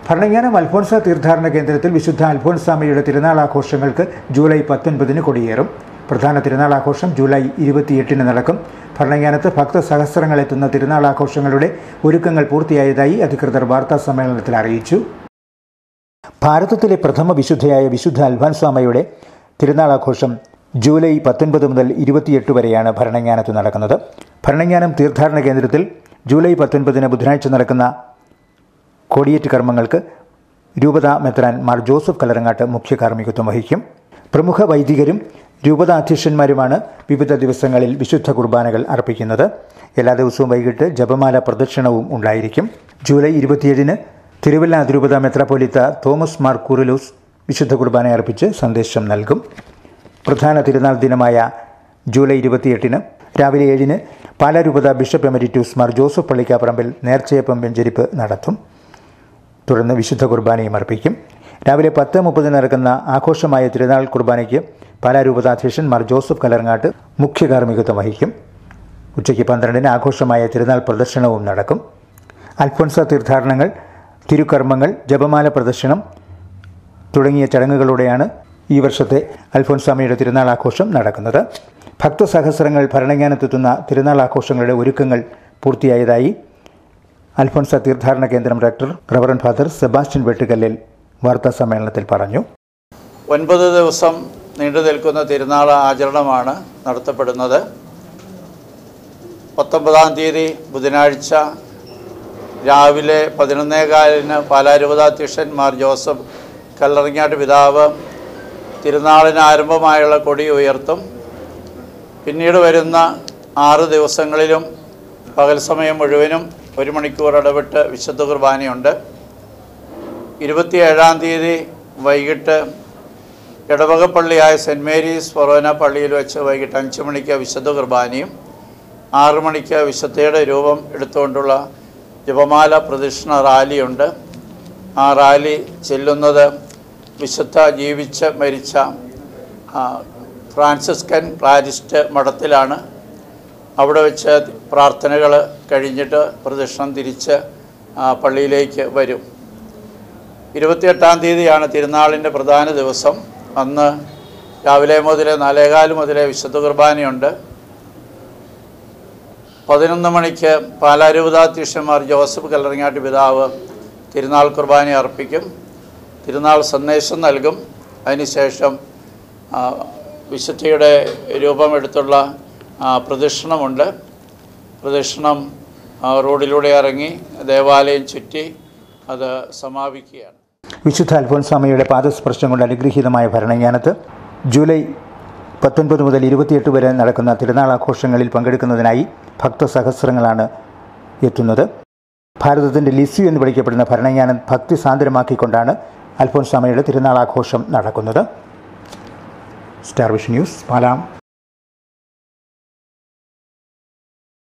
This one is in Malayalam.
ഭരണങ്ങാനം അൽഫോൻസ തീർത്ഥാടന കേന്ദ്രത്തിൽ വിശുദ്ധ അൽഫോൻസാമയുടെ തിരുനാളാഘോഷങ്ങൾക്ക് ജൂലൈ 19 കൊടിയേറും. പ്രധാന തിരുനാളാഘോഷം ജൂലൈ 28 നടക്കും. ഭരണങ്ങാനത്ത് ഭക്തസഹസ്രങ്ങൾ എത്തുന്ന തിരുനാളാഘോഷങ്ങളുടെ ഒരുക്കങ്ങൾ പൂർത്തിയായതായി അധികൃതർ വാർത്താസമ്മേളനത്തിൽ അറിയിച്ചു. ഭാരതത്തിലെ പ്രഥമ വിശുദ്ധയായ വിശുദ്ധ അൽഫോൻസാമയുടെ തിരുനാളാഘോഷം ജൂലൈ 19 മുതൽ 28 വരെയാണ് ഭരണങ്ങാനത്ത് നടക്കുന്നത്. ഭരണങ്ങാനം തീർത്ഥാടന കേന്ദ്രത്തിൽ ജൂലൈ 19 ബുധനാഴ്ച നടക്കുന്ന കൊടിയേറ്റ് കർമ്മങ്ങൾക്ക് രൂപതാ മെത്രാൻ മാർ ജോസഫ് കല്ലറങ്ങാട്ട് മുഖ്യ കാർമ്മികത്വം വഹിക്കും. പ്രമുഖ വൈദികരും രൂപതാ അധ്യക്ഷന്മാരുമാണ് വിവിധ ദിവസങ്ങളിൽ വിശുദ്ധ കുർബാനകൾ അർപ്പിക്കുന്നത്. എല്ലാ ദിവസവും വൈകിട്ട് ജപമാല പ്രദക്ഷിണവും ഉണ്ടായിരിക്കും. ജൂലൈ 27 തിരുവല്ല അതിരൂപതാ മെത്രാപ്പൊലീത്ത തോമസ് മാർ കൂറിലോസ് വിശുദ്ധ കുർബാന അർപ്പിച്ച് സന്ദേശം നൽകും. പ്രധാന തിരുനാൾ ദിനമായ ജൂലൈ 28 രാവിലെ 7 പാലാ രൂപതാ bishop emeritus Mar Joseph Pallikkaparambil നേർച്ചയപ്പം വെഞ്ചരിപ്പ് നടത്തും. തുടർന്ന് വിശുദ്ധ കുർബാനയും അർപ്പിക്കും. രാവിലെ 10:30 നടക്കുന്ന ആഘോഷമായ തിരുനാൾ കുർബാനയ്ക്ക് പാലാ രൂപതാധ്യക്ഷൻ മാർ ജോസഫ് കല്ലറങ്ങാട്ട് മുഖ്യ കാർമ്മികത്വം വഹിക്കും. ഉച്ചയ്ക്ക് 12 ആഘോഷമായ തിരുനാൾ പ്രദർശനവും നടക്കും. അൽഫോൻസ തീർത്ഥാടനങ്ങൾ, തിരുക്കർമ്മങ്ങൾ, ജപമാല പ്രദർശനം തുടങ്ങിയ ചടങ്ങുകളോടെയാണ് ഈ വർഷത്തെ അൽഫോൻസാമയുടെ തിരുനാൾ ആഘോഷം നടക്കുന്നത്. ഭക്തസഹസ്രങ്ങൾ ഭരണങ്ങാനത്തെത്തുന്ന തിരുനാൾ ആഘോഷങ്ങളുടെ ഒരുക്കങ്ങൾ പൂർത്തിയായതായി അൽഫോൻസ തീർത്ഥാടന കേന്ദ്രം director reverend father Sebastian Vettukallil വാർത്താസമ്മേളനത്തിൽ പറഞ്ഞു. 9 ദിവസം നീണ്ടു നിൽക്കുന്ന തിരുനാൾ ആചരണമാണ് നടത്തപ്പെടുന്നത്. 19-ാം തീയതി ബുധനാഴ്ച രാവിലെ 11:15 പാലാ രൂപതാധ്യക്ഷൻ മാർ ജോസഫ് കല്ലറങ്ങാട്ട് പിതാവ് തിരുനാളിന് ആരംഭമായുള്ള കൊടി ഉയർത്തും. പിന്നീട് വരുന്ന 6 ദിവസങ്ങളിലും പകൽ സമയം മുഴുവനും 1 മണിക്കൂർ ഇടവിട്ട് വിശുദ്ധ കുർബാനയുണ്ട്. 27-ാം തീയതി വൈകിട്ട് ഇടവകപ്പള്ളിയായ സെൻറ്റ് മേരീസ് ഫൊറോന പള്ളിയിൽ വെച്ച് വൈകിട്ട് 5 മണിക്ക് വിശുദ്ധ കുർബാനയും 6 മണിക്ക് വിശുദ്ധയുടെ രൂപം എടുത്തുകൊണ്ടുള്ള ജപമാല പ്രദക്ഷിണ റാലിയുണ്ട്. ആ റാലി ചെല്ലുന്നത് വിശുദ്ധ ജീവിച്ച് മരിച്ച ഫ്രാൻസിസ്കൻ ക്ലാരിസ്റ്റ് മഠത്തിലാണ്. അവിടെ വെച്ച് പ്രാർത്ഥനകൾ കഴിഞ്ഞിട്ട് പ്രദക്ഷിണം തിരിച്ച് പള്ളിയിലേക്ക് വരും. 28-ാം തീയതിയാണ് തിരുനാളിൻ്റെ പ്രധാന ദിവസം. അന്ന് രാവിലെ മുതൽ 4:15 മുതൽ വിശുദ്ധ കുർബാനയുണ്ട്. 11 മണിക്ക് പാലാ രൂപതാധ്യക്ഷൻ മാർ ജോസഫ് കല്ലറങ്ങാട്ട് പിതാവ് തിരുനാൾ കുർബാന അർപ്പിക്കും. തിരുനാൾ സന്ദേശം നൽകും. അതിനുശേഷം വിശുദ്ധയുടെ രൂപമെടുത്തുള്ള പ്രദക്ഷിണമുണ്ട്. പ്രദക്ഷിണം റോഡിലൂടെ ഇറങ്ങി ദേവാലയം ചുറ്റി അത് സമാപിക്കുകയാണ്. വിശുദ്ധ അൽഫോൻസാമയുടെ പാദസ്പർശം കൊണ്ട് അനുഗ്രഹീതമായ ഭരണങ്ങാനത്ത് ജൂലൈ 19 മുതൽ 28 വരെ നടക്കുന്ന തിരുനാളാഘോഷങ്ങളിൽ പങ്കെടുക്കുന്നതിനായി ഭക്തസഹസ്രങ്ങളാണ് എത്തുന്നത്. ഭാരതത്തിൻ്റെ ലിസ്യു എന്ന് വിളിക്കപ്പെടുന്ന ഭരണങ്ങാനം ഭക്തി സാന്ദ്രമാക്കിക്കൊണ്ടാണ് അൽഫോൻസാമയുടെ തിരുനാളാഘോഷം നടക്കുന്നത്. Star vision news, Pala.